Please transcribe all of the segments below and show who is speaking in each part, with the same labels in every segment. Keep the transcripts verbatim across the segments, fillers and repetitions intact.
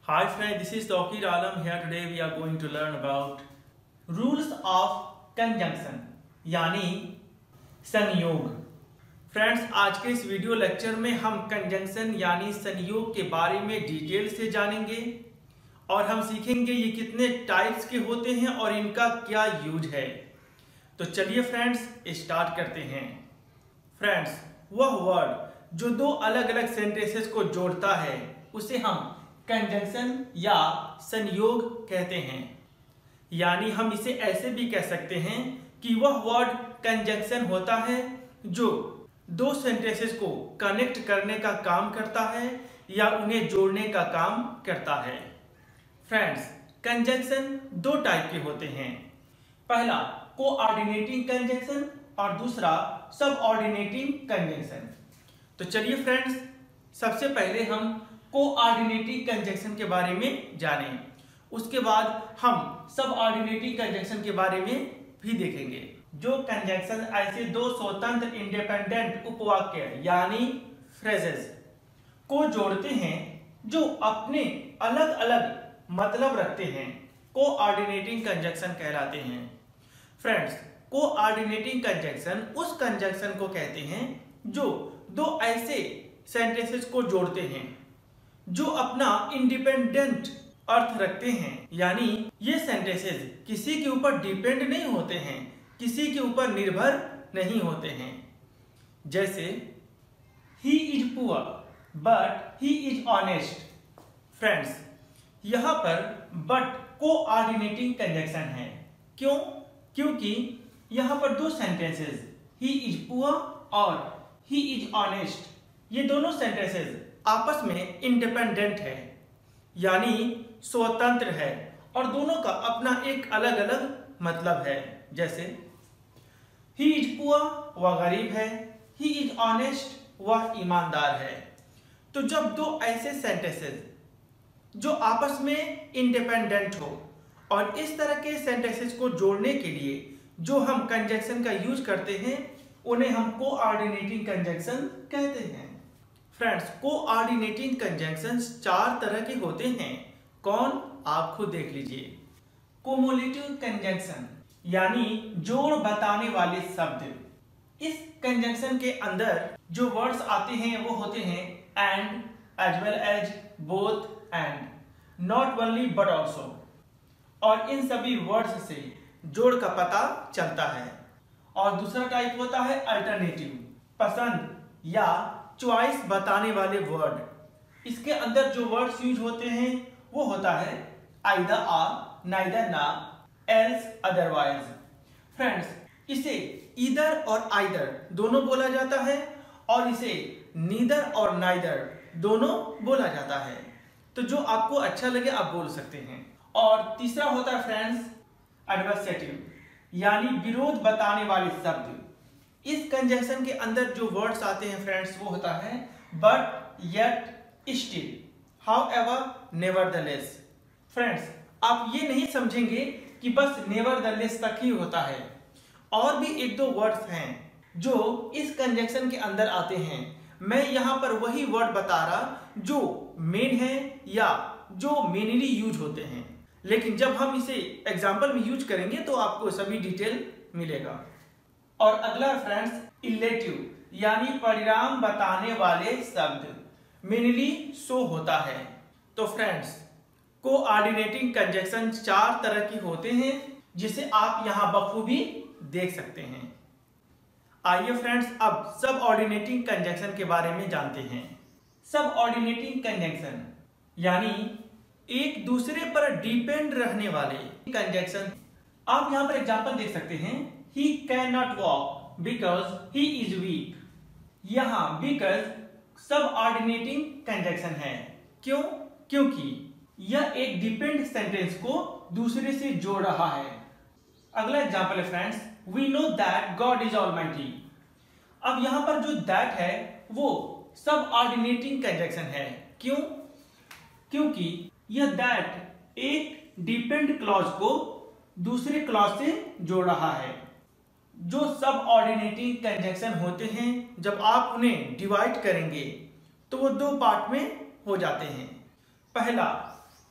Speaker 1: Hi friend, this is Tawqir Alam here. Today we are going to learn about rules of conjunction यानी संयोग। Friends, आज के इस video lecture में हम कंजंक्शन यानी संयोग के बारे में डिटेल से जानेंगे और हम सीखेंगे ये कितने टाइप्स के होते हैं और इनका क्या यूज है। तो चलिए फ्रेंड्स स्टार्ट करते हैं। फ्रेंड्स, वह वर्ड जो दो अलग अलग सेंटेंसेस को जोड़ता है उसे हम कंजंक्शन या संयोग कहते हैं। यानी हम इसे ऐसे भी कह सकते हैं कि वह वर्ड कंजंक्शन होता है जो दो सेंटेंसेस को कनेक्ट करने का काम करता है या उन्हें जोड़ने का काम करता है। फ्रेंड्स, कंजंक्शन दो टाइप के होते हैं। पहला कोऑर्डिनेटिंग कंजंक्शन और दूसरा सबऑर्डिनेटिंग कंजंक्शन। तो चलिए फ्रेंड्स, सबसे पहले हम कोऑर्डिनेटिंग कंजंक्शन के बारे में जानें, उसके बाद हम सबऑर्डिनेटिंग कंजंक्शन के बारे में भी देखेंगे। जो कंजंक्शन ऐसे दो स्वतंत्र इंडिपेंडेंट उपवाक्य यानी फ्रेजेस को जोड़ते हैं जो अपने अलग अलग मतलब रखते हैं, कोऑर्डिनेटिंग कंजंक्शन कहलाते हैं। फ्रेंड्स, कोऑर्डिनेटिंग कंजंक्शन उस कंजंक्शन को कहते हैं जो दो ऐसे सेंटेंसेस को जोड़ते हैं जो अपना इंडिपेंडेंट अर्थ रखते हैं। यानी ये सेंटेंसेस किसी के ऊपर डिपेंड नहीं होते हैं, किसी के ऊपर निर्भर नहीं होते हैं। जैसे he is poor but he is honest. Friends, यहां पर बट कोऑर्डिनेटिंग कंजंक्शन है। क्यों? क्योंकि यहां पर दो सेंटेंसेस ही इज पुअर और ही इज ऑनेस्ट, ये दोनों सेंटेंसेस आपस में इंडिपेंडेंट है यानी स्वतंत्र है और दोनों का अपना एक अलग अलग मतलब है। जैसे ही इज पुअर वह गरीब है, ही इज ऑनेस्ट वह ईमानदार है। तो जब दो ऐसे सेंटेंसेस जो आपस में इंडिपेंडेंट हो और इस तरह के सेंटेंसेस को जोड़ने के लिए जो हम कंजंक्शन का यूज करते हैं उन्हें हम कोऑर्डिनेटिंग कंजंक्शन कहते हैं। फ्रेंड्स, कोऑर्डिनेटिंग कंजंक्शंस चार तरह के होते हैं। कौन? आप खुद देख लीजिए। कोमुलेटिव कंजंक्शन यानी जोड़ बताने वाले शब्द। इस कंजंक्शन के अंदर जो वर्ड्स आते हैं वो होते हैं and, as well as, both, and, not only but also. और इन सभी वर्ड्स से जोड़ का पता चलता है। और दूसरा टाइप होता है अल्टरनेटिव, पसंद या चॉइस बताने वाले वर्ड। इसके अंदर जो वर्ड्स यूज होते हैं वो होता है either or, neither nor, else, otherwise. Friends, इसे ईदर और आइदर दोनों बोला जाता है और इसे नीदर और नाइदर दोनों बोला जाता है। तो जो आपको अच्छा लगे आप बोल सकते हैं। और तीसरा होता है फ्रेंड्स एडवर्सेटिव यानी विरोध बताने वाले शब्द। इस कंजंक्शन के अंदर जो वर्ड्स आते हैं फ्रेंड्स वो होता है but, yet, still, however, nevertheless. Friends, आप ये नहीं समझेंगे कि बस नेवरदलेस तक ही होता है, और भी एक दो वर्ड्स हैं जो इस कंजंक्शन के अंदर आते हैं। मैं यहाँ पर वही वर्ड बता रहा जो मेन है या जो मेनली यूज होते हैं, लेकिन जब हम इसे एग्जाम्पल में यूज करेंगे तो आपको सभी डिटेल मिलेगा। और अगला फ्रेंड्स इलेटिव यानी परिणाम बताने वाले शब्द, मेनली सो होता है। तो फ्रेंड्स, कोऑर्डिनेटिंग कंजंक्शन चार तरह की होते हैं जिसे आप यहां बखूबी देख सकते हैं। आइए फ्रेंड्स अब सबऑर्डिनेटिंग कंजंक्शन के बारे में जानते हैं। सबऑर्डिनेटिंग कंजंक्शन यानी एक दूसरे पर डिपेंड रहने वाले कंजंक्शन। आप यहां पर एग्जांपल देख सकते हैं, he cannot walk because he is weak। यहां because सबऑर्डिनेटिंग कंजंक्शन है। क्यों? क्योंकि यह एक डिपेंड सेंटेंस को दूसरे से जोड़ रहा है। अगला एग्जांपल है friends, we know that God is almighty। अब यहां पर जो that है वो सबऑर्डिनेटिंग कंजंक्शन है। क्यों? क्योंकि यह that एक डिपेंड क्लॉज को दूसरे क्लॉज से जोड़ रहा है। जो सबऑर्डिनेटिंग कंजंक्शन होते हैं जब आप उन्हें डिवाइड करेंगे तो वो दो पार्ट में हो जाते हैं। पहला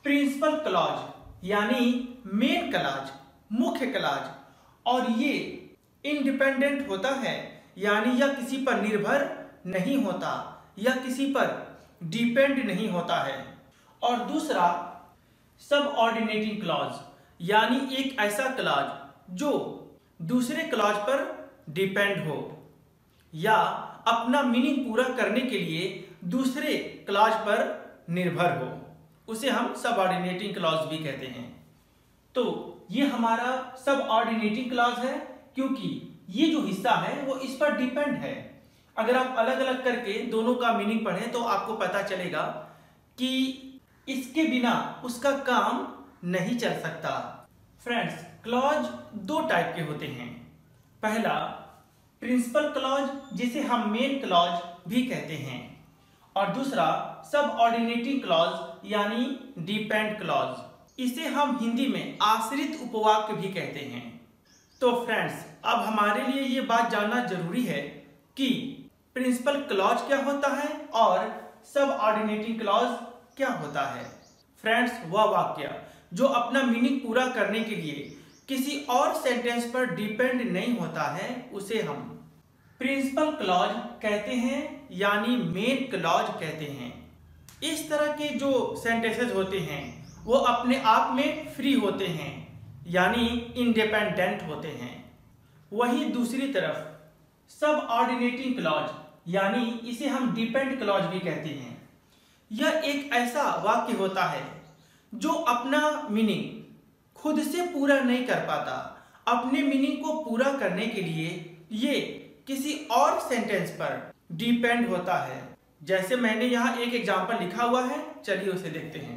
Speaker 1: प्रिंसिपल क्लॉज यानी मेन क्लॉज, मुख्य क्लॉज, और ये इंडिपेंडेंट होता है यानी यह किसी पर निर्भर नहीं होता, यह किसी पर डिपेंड नहीं होता है। और दूसरा सबऑर्डिनेटिंग क्लॉज यानी एक ऐसा क्लॉज जो दूसरे क्लॉज पर डिपेंड हो या अपना मीनिंग पूरा करने के लिए दूसरे क्लॉज पर निर्भर हो, उसे हम सबऑर्डिनेटिंग क्लॉज भी कहते हैं। तो ये हमारा सबऑर्डिनेटिंग क्लॉज है क्योंकि ये जो हिस्सा है वो इस पर डिपेंड है। अगर आप अलग अलग करके दोनों का मीनिंग पढ़ें तो आपको पता चलेगा कि इसके बिना उसका काम नहीं चल सकता। फ्रेंड्स, क्लॉज दो टाइप के होते हैं। पहला प्रिंसिपल क्लॉज जिसे हम मेन क्लॉज भी कहते हैं, और दूसरा सबऑर्डिनेटिंग क्लॉज यानी डिपेंड क्लॉज, इसे हम हिंदी में आश्रित उपवाक्य भी कहते हैं। तो फ्रेंड्स, अब हमारे लिए ये बात जानना जरूरी है कि प्रिंसिपल क्लॉज क्या होता है और सबऑर्डिनेटिंग क्लॉज क्या होता है। फ्रेंड्स, वह वाक्य जो अपना मीनिंग पूरा करने के लिए किसी और सेंटेंस पर डिपेंड नहीं होता है उसे हम प्रिंसिपल क्लॉज कहते हैं यानी मेन क्लॉज कहते हैं। इस तरह के जो सेंटेंसेस होते हैं वो अपने आप में फ्री होते हैं यानी इंडिपेंडेंट होते हैं। वहीं दूसरी तरफ सबऑर्डिनेटिंग क्लॉज यानी इसे हम डिपेंड क्लॉज भी कहते हैं। यह एक ऐसा वाक्य होता है जो अपना मीनिंग खुद से पूरा नहीं कर पाता, अपने मीनिंग को पूरा करने के लिए ये किसी और सेंटेंस पर डिपेंड होता है। जैसे मैंने यहाँ एक एग्जांपल लिखा हुआ है, चलिए उसे देखते हैं।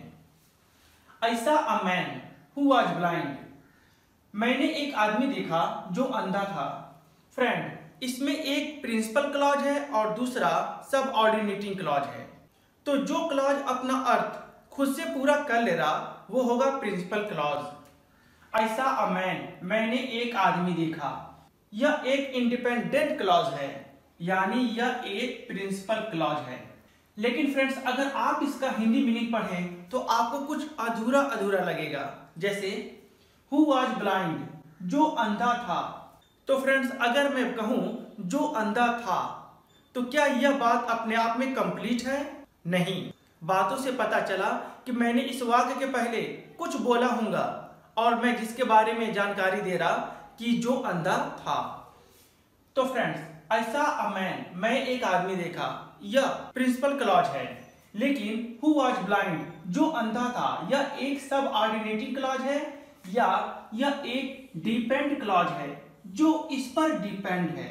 Speaker 1: I saw a man who was blind. मैंने एक आदमी देखा जो अंधा था। फ्रेंड, इसमें एक प्रिंसिपल क्लॉज है और दूसरा सबऑर्डिनेटिंग क्लॉज है। तो जो क्लॉज अपना अर्थ खुद से पूरा कर ले रहा वो होगा principal clause. I saw a man, मैंने एक आदमी देखा, यह एक इंडिपेंडेंट क्लॉज है यानी यह एक प्रिंसिपल क्लॉज है। लेकिन फ्रेंड्स, अगर आप इसका हिंदी मीनिंग पढ़ें तो आपको कुछ अधूरा अधूरा लगेगा। जैसे हु वाज ब्लाइंड, जो अंधा था। तो फ्रेंड्स, अगर मैं कहूं जो अंधा था तो क्या यह बात अपने आप में कंप्लीट है? नहीं। बातों से पता चला कि मैंने इस वाक्य के पहले कुछ बोला होगा और मैं जिसके बारे में जानकारी दे रहा कि जो अंधा था। तो फ्रेंड्स, ऐसा अ मैन, मैं एक आदमी देखा, यह प्रिंसिपल क्लॉज है। लेकिन हु वाज ब्लाइंड, जो अंधा था, यह एक सबऑर्डिनेटिंग क्लॉज है या यह एक डिपेंड क्लॉज है जो इस पर डिपेंड है।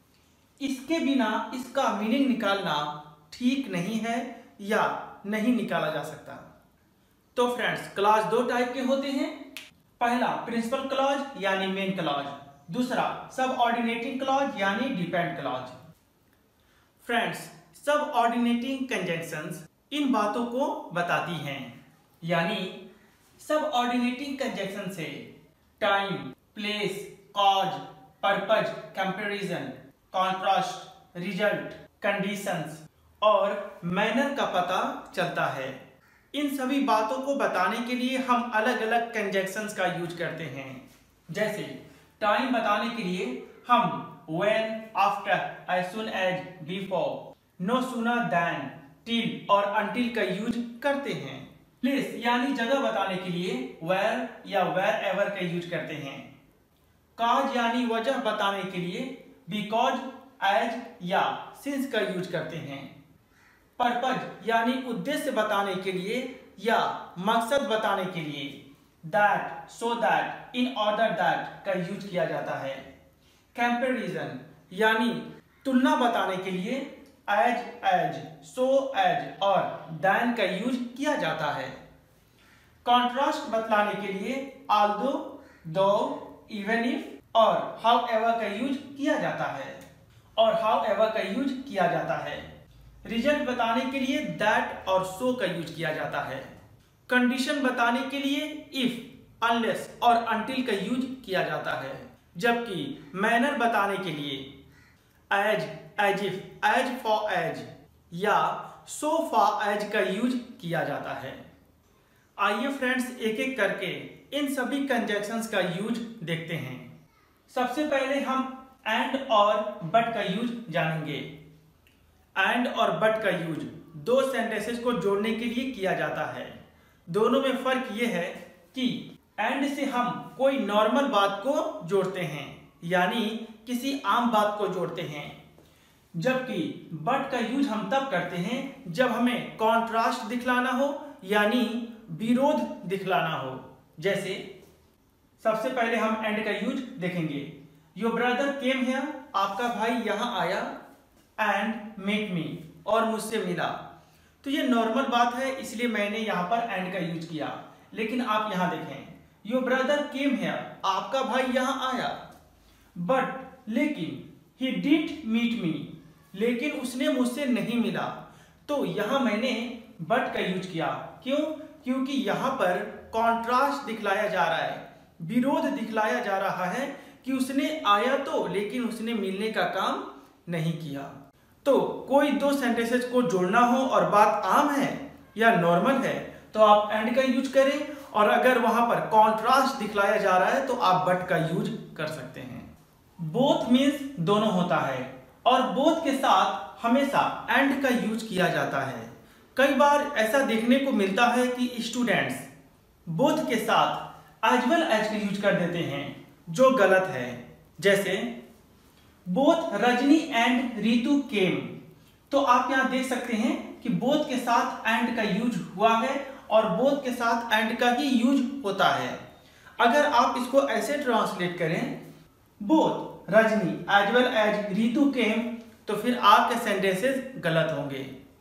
Speaker 1: इसके बिना इसका मीनिंग निकालना ठीक नहीं है या नहीं निकाला जा सकता। तो फ्रेंड्स, क्लॉज दो टाइप के होते हैं। पहला प्रिंसिपल क्लॉज यानी मेन क्लॉज, दूसरा सबऑर्डिनेटिंग क्लॉज यानी depend clause. Friends, subordinating conjunctions इन बातों को बताती हैं, यानी सबऑर्डिनेटिंग कंजंक्शन से time, place, cause, purpose, comparison, contrast, result, conditions और मैनर का पता चलता है। इन सभी बातों को बताने के लिए हम अलग अलग कंजंक्शंस का यूज करते हैं। जैसे टाइम बताने के लिए हम when, after, as soon as, before, no sooner than, till और until का यूज करते हैं। प्लेस यानी जगह बताने के लिए where या wherever का यूज करते हैं। कॉज यानी वजह बताने के लिए because, as या since का यूज करते हैं। पर्पज यानी उद्देश्य बताने के लिए या मकसद बताने के लिए that, so that, in order that का यूज किया जाता है। कंपैरिजन यानी तुलना बताने के लिए as, as, so as और than का यूज किया जाता है। कॉन्ट्रास्ट बतलाने के लिए although, though, even if और however का यूज किया जाता है और however का यूज किया जाता है। रिजल्ट बताने के लिए that और so का यूज किया जाता है। कंडीशन बताने के लिए if, unless और until का यूज किया जाता है। जबकि मैनर बताने के लिए as, as if, as for as या so far as का यूज किया जाता है। आइए फ्रेंड्स एक एक करके इन सभी कंजंक्शंस का यूज देखते हैं। सबसे पहले हम एंड और बट का यूज जानेंगे। एंड और बट का यूज दो सेंटेंसेस को जोड़ने के लिए किया जाता है। दोनों में फर्क यह है कि एंड से हम कोई नॉर्मल बात को जोड़ते हैं, यानी किसी आम बात को जोड़ते हैं, जबकि बट का यूज हम तब करते हैं जब हमें कॉन्ट्रास्ट दिखलाना हो, यानी विरोध दिखलाना हो। जैसे सबसे पहले हम एंड का यूज देखेंगे। योर ब्रदर केम हियर, आपका भाई यहां आया, एंड मेट मी, और मुझसे मिला। तो ये नॉर्मल बात है, इसलिए मैंने यहां पर एंड का यूज किया। लेकिन आप यहां देखें, योर ब्रदर केम हियर, आपका भाई यहां आया, बट लेकिन ही डिडंट मीट मी, लेकिन उसने मुझसे नहीं मिला। तो यहां मैंने बट का यूज किया। क्यों? क्योंकि यहां पर कॉन्ट्रास्ट दिखलाया जा रहा है, विरोध दिखलाया जा रहा है कि उसने आया तो, लेकिन उसने मिलने का काम नहीं किया। तो कोई दो सेंटेंसेस को जोड़ना हो और बात आम है या नॉर्मल है तो आप एंड का यूज करें, और अगर वहां पर कॉन्ट्रास्ट दिखलाया जा रहा है तो आप बट का यूज कर सकते हैं। बोथ मीन्स दोनों होता है, और बोथ के साथ हमेशा एंड का यूज किया जाता है। कई बार ऐसा देखने को मिलता है कि स्टूडेंट्स बोथ के साथ एज वेल एज का यूज कर देते हैं, जो गलत है। जैसे both Rajni and Ritu came, तो आप यहां देख सकते हैं कि बोथ के साथ एंड का यूज हुआ है और बोथ के साथ एंड का ही यूज होता है। अगर आप इसको ऐसे ट्रांसलेट करें, both Rajni as well as Ritu came, तो फिर आपके सेंटेंसेस गलत होंगे।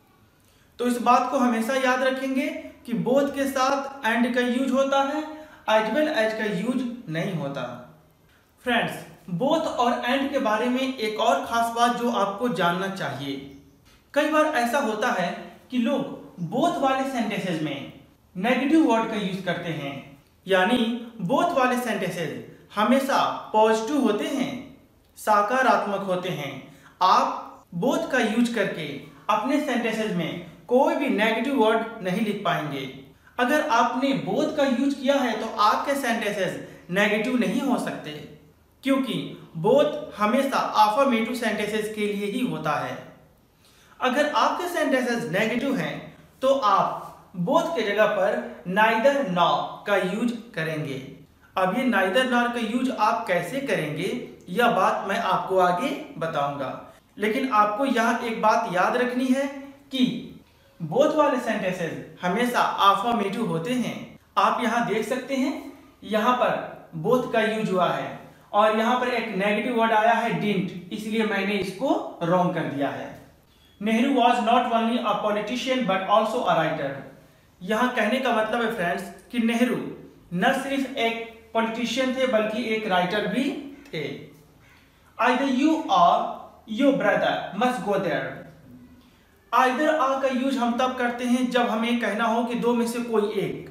Speaker 1: तो इस बात को हमेशा याद रखेंगे कि बोथ के साथ एंड का यूज होता है, एज वेल एज का यूज नहीं होता। फ्रेंड्स, बोथ और एंड के बारे में एक और खास बात जो आपको जानना चाहिए। कई बार ऐसा होता है कि लोग बोथ वाले सेंटेंसेस में नेगेटिव वर्ड का यूज करते हैं, यानी बोथ वाले सेंटेंसेस हमेशा पॉजिटिव होते हैं, सकारात्मक होते हैं। आप बोथ का यूज करके अपने सेंटेंसेस में कोई भी नेगेटिव वर्ड नहीं लिख पाएंगे। अगर आपने बोथ का यूज किया है तो आपके सेंटेंसेस नेगेटिव नहीं हो सकते, क्योंकि बोथ हमेशा अफर्मेटिव सेंटेंसेस के लिए ही होता है। अगर आपके सेंटेंसेस नेगेटिव हैं तो आप बोथ के जगह पर नाइदर नॉर का यूज करेंगे। अब ये नाइदर नॉर का यूज आप कैसे करेंगे, यह बात मैं आपको आगे बताऊंगा। लेकिन आपको यहाँ एक बात याद रखनी है कि बोथ वाले सेंटेंसेस हमेशा अफर्मेटिव होते हैं। आप यहाँ देख सकते हैं, यहाँ पर बोथ का यूज हुआ है और यहाँ पर एक नेगेटिव वर्ड आया है डिडंट, इसलिए मैंने इसको रॉन्ग कर दिया है। Nehru was not only a politician but also a writer. यहाँ कहने का मतलब है फ्रेंड्स कि नेहरू न सिर्फ एक पॉलिटिशियन थे बल्कि एक राइटर भी थे। Either you or your brother must go there. Either or का यूज हम तब करते हैं जब हमें कहना हो कि दो में से कोई एक।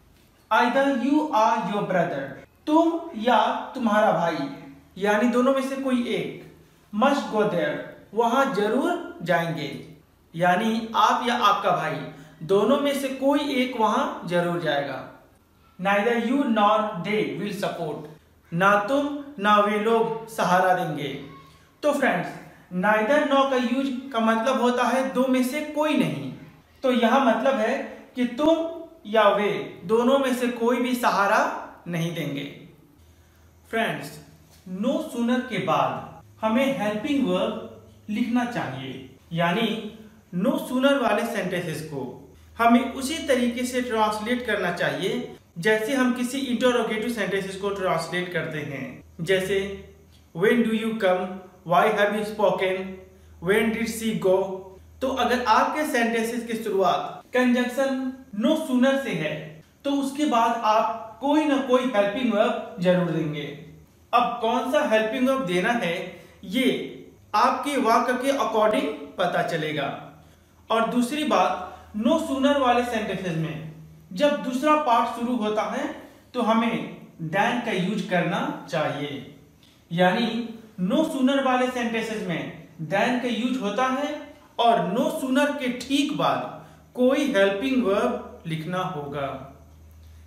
Speaker 1: Either you or your brother, तुम या तुम्हारा भाई, यानी दोनों में से कोई एक। मस्ट गो देयर, वहां जरूर जाएंगे, यानी आप या आपका भाई, दोनों में से कोई एक वहां जरूर जाएगा। Neither you nor they will support, ना तुम ना वे लोग सहारा देंगे। तो फ्रेंड्स, नाइदर नॉर का यूज का मतलब होता है दो में से कोई नहीं। तो यह मतलब है कि तुम या वे दोनों में से कोई भी सहारा नहीं देंगे। फ्रेंड्स, नो सूनर के बाद हमें हेल्पिंग वर्ब लिखना चाहिए, यानी नो सूनर वाले सेंटेंसेस को हमें उसी तरीके से ट्रांसलेट करना चाहिए जैसे हम किसी इंटरोगेटिव सेंटेंसेस को ट्रांसलेट करते हैं। जैसे when do you come, why have you spoken, when did she go. तो अगर आपके सेंटेंसेस की शुरुआत कंजंक्शन नो सूनर से है तो उसके बाद आप कोई ना कोई हेल्पिंग वर्ब जरूर देंगे। अब कौन सा हेल्पिंग वर्ब देना है ये आपके वाक्य के अकॉर्डिंग पता चलेगा। और दूसरी बात, नो सूनर वाले सेंटेंसेस में जब दूसरा पार्ट शुरू होता है तो हमें देन का यूज करना चाहिए, यानी नो सूनर वाले सेंटेंसेस में देन का यूज होता है और नो सूनर के ठीक बाद कोई हेल्पिंग वर्ब लिखना होगा।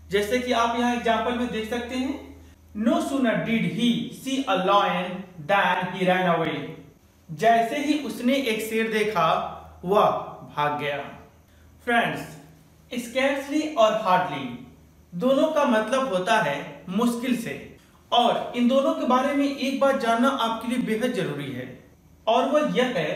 Speaker 1: जैसे कि आप यहाँ एग्जाम्पल में देख सकते हैं, no sooner did he see a lion then he ran away. जैसे ही उसने एक शेर देखा वह भाग गया। फ्रेंड्स, स्कैर्सली और हार्डली दोनों का मतलब होता है मुश्किल से, और इन दोनों के बारे में एक बात जानना आपके लिए बेहद जरूरी है, और वह यह है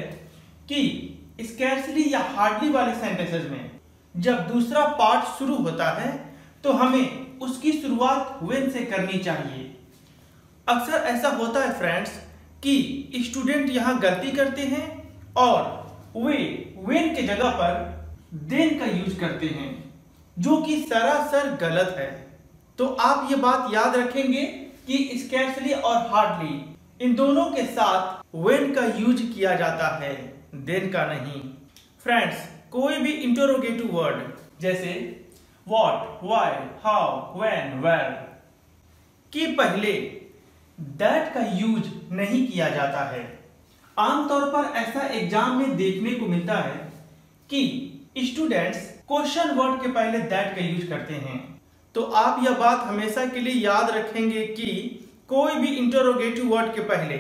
Speaker 1: कि स्कैर्सली या हार्डली वाले सेंटेंसेस में जब दूसरा पार्ट शुरू होता है तो हमें उसकी शुरुआत व्हेन से करनी चाहिए। अक्सर ऐसा होता है फ्रेंड्स कि स्टूडेंट यहाँ गलती करते हैं और वे व्हेन के जगह पर देन का यूज करते हैं, जो कि सरासर गलत है। तो आप ये बात याद रखेंगे कि स्कैर्सली और हार्डली इन दोनों के साथ व्हेन का यूज किया जाता है, देन का नहीं। फ्रेंड्स, कोई भी इंटरोगेटिव वर्ड जैसे what, why, how, when, where के पहले दैट का यूज नहीं किया जाता है। आमतौर पर ऐसा एग्जाम में देखने को मिलता है कि स्टूडेंट्स क्वेश्चन वर्ड के पहले दैट का यूज करते हैं। तो आप यह बात हमेशा के लिए याद रखेंगे कि कोई भी इंटरोगेटिव वर्ड के पहले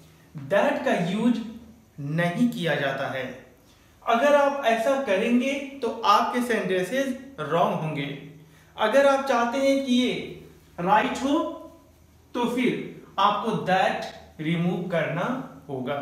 Speaker 1: दैट का यूज नहीं किया जाता है। अगर आप ऐसा करेंगे तो आपके सेंटेंसेस रॉन्ग होंगे। अगर आप चाहते हैं कि ये राइट हो तो फिर आपको दैट रिमूव करना होगा।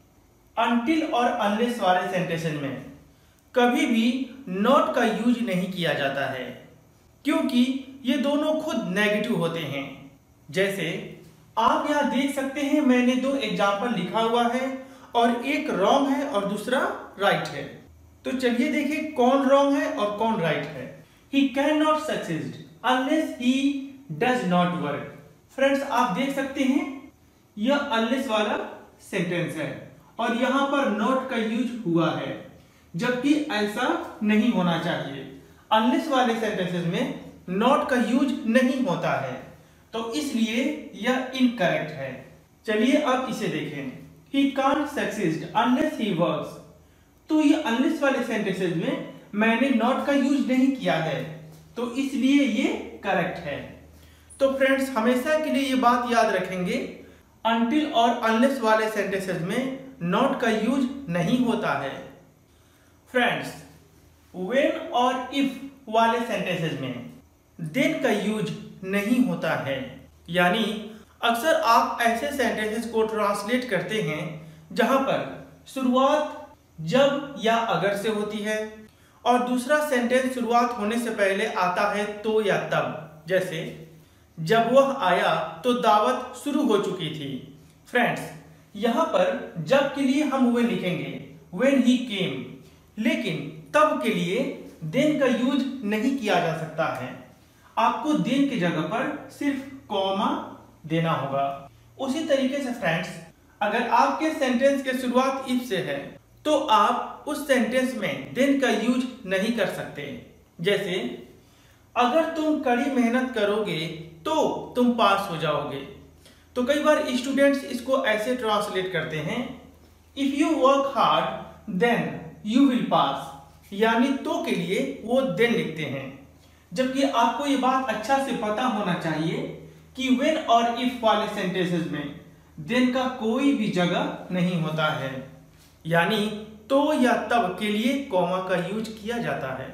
Speaker 1: अनटिल और अनलेस वाले सेंटेंस में कभी भी नॉट का यूज नहीं किया जाता है, क्योंकि ये दोनों खुद नेगेटिव होते हैं। जैसे आप यहां देख सकते हैं, मैंने दो एग्जाम्पल लिखा हुआ है और एक रॉन्ग है और दूसरा राइट है। तो चलिए देखें कौन रॉन्ग है और कौन राइट है। He can not succeed unless he does not work. Friends, आप देख सकते हैं यह अनलेस वाला सेंटेंस है और यहां पर नॉट का यूज हुआ है, जबकि ऐसा नहीं होना चाहिए। अनलेस वाले सेंटेंसेस में नॉट का यूज नहीं होता है, तो इसलिए यह इनकरेक्ट है। चलिए अब इसे देखें। He can't succeed unless he works। तो ये अनलेस वाले सेंटेंसेस में मैंने नॉट का यूज नहीं किया है, तो इसलिए ये करेक्ट है। तो फ्रेंड्स, हमेशा के लिए ये बात याद रखेंगे, अनटिल और अनलेस वाले सेंटेंसेस में नॉट का यूज नहीं होता है। फ्रेंड्स, व्हेन और इफ वाले सेंटेंसेस में देन का यूज नहीं होता है। यानी अक्सर आप ऐसे सेंटेंसेस को ट्रांसलेट करते हैं जहां पर शुरुआत जब या अगर से होती है और दूसरा सेंटेंस शुरुआत होने से पहले आता है तो या तब। जैसे जब वह आया तो दावत शुरू हो चुकी थी। फ्रेंड्स, यहां पर जब के लिए हम वे लिखेंगे व्हेन ही केम, लेकिन तब के लिए देन का यूज नहीं किया जा सकता है। आपको देन की जगह पर सिर्फ कॉमा देना होगा। उसी तरीके से फ्रेंड्स, अगर आपके सेंटेंस की शुरुआत इफ से है तो आप उस सेंटेंस में देन का यूज नहीं कर सकते। जैसे अगर तुम कड़ी मेहनत करोगे तो तुम पास हो जाओगे। तो कई बार स्टूडेंट्स इसको ऐसे ट्रांसलेट करते हैं, if you work hard then you will pass. यानी तो के लिए वो देन लिखते हैं, जबकि आपको ये बात अच्छा से पता होना चाहिए कि व्हेन और इफ वाले सेंटेंसेस में देन का कोई भी जगह नहीं होता है। यानी तो या तब के लिए कॉमा का यूज किया जाता है।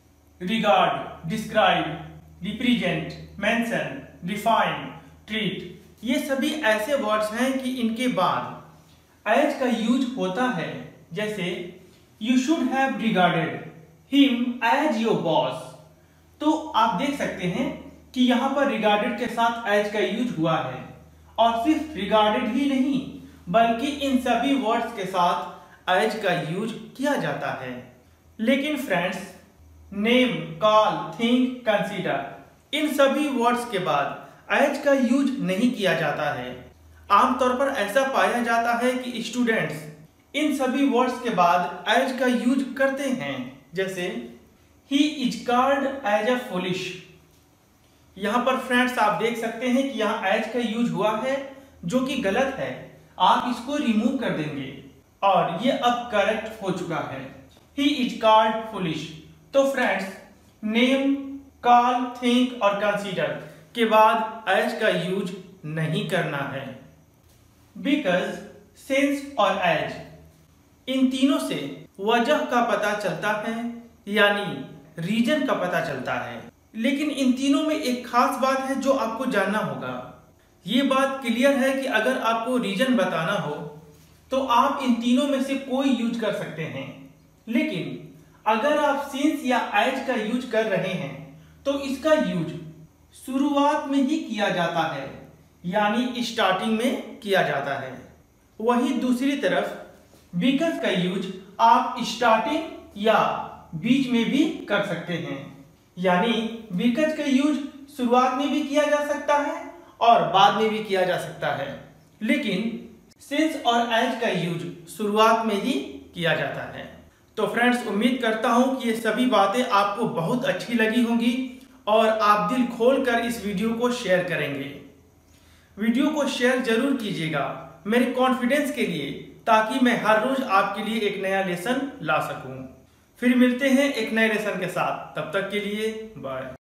Speaker 1: Regard, describe, represent, mention, define, treat, ये सभी ऐसे वर्ड्स हैं कि इनके बाद एज का यूज होता है। जैसे you should have regarded him as your boss. तो आप देख सकते हैं कि यहां पर रिगार्डेड के साथ एज का यूज हुआ है, और सिर्फ रिगार्डेड ही नहीं बल्कि इन सभी वर्ड्स के साथ एज का यूज किया जाता है। लेकिन friends, name, call, think, consider, इन सभी वर्ड्स के बाद एज का यूज नहीं किया जाता है। आमतौर पर ऐसा पाया जाता है कि स्टूडेंट्स इन सभी वर्ड्स के बाद एज का यूज करते हैं। जैसे he is called as a foolish. यहां पर फ्रेंड्स आप देख सकते हैं कि यहां एज का यूज हुआ है, जो कि गलत है। आप इसको रिमूव कर देंगे और ये अब करेक्ट हो चुका है। He is called foolish. तो फ्रेंड्स, नेम, कॉल, थिंक और कंसीडर के बाद एज का यूज नहीं करना है। बिकॉज, सिंस और एज इन तीनों से वजह का पता चलता है, यानी रीजन का पता चलता है। लेकिन इन तीनों में एक खास बात है जो आपको जानना होगा। ये बात क्लियर है कि अगर आपको रीजन बताना हो तो आप इन तीनों में से कोई यूज कर सकते हैं। लेकिन अगर आप सिंस या एज का यूज कर रहे हैं तो इसका यूज शुरुआत में ही किया जाता है, यानी स्टार्टिंग में किया जाता है। वहीं दूसरी तरफ बिकॉज का यूज आप स्टार्टिंग या बीच में भी कर सकते हैं, यानी बिकॉज का यूज शुरुआत में भी किया जा सकता है और बाद में भी किया जा सकता है। लेकिन सिंस और एज का यूज शुरुआत में ही किया जाता है। तो फ्रेंड्स, उम्मीद करता हूं कि ये सभी बातें आपको बहुत अच्छी लगी होंगी और आप दिल खोलकर इस वीडियो को शेयर करेंगे। वीडियो को शेयर जरूर कीजिएगा मेरे कॉन्फिडेंस के लिए, ताकि मैं हर रोज आपके लिए एक नया लेसन ला सकूं। फिर मिलते हैं एक नए लेसन के साथ, तब तक के लिए बाय।